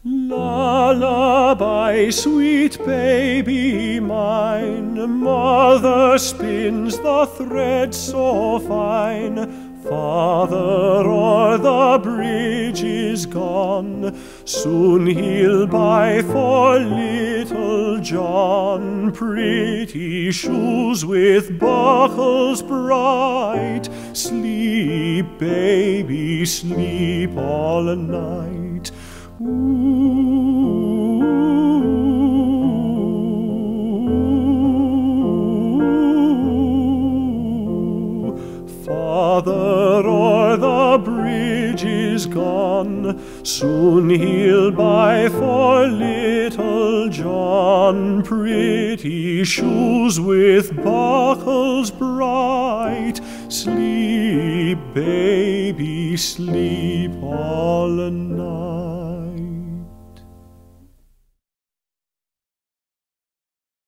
Lullaby, sweet baby mine, mother spins the thread so fine. Father o'er the bridge is gone, soon he'll buy for little John pretty shoes with buckles bright. Sleep, baby, sleep all night. Father o'er the bridge is gone, soon he'll buy for little John pretty shoes with buckles bright. Sleep, baby, sleep all night.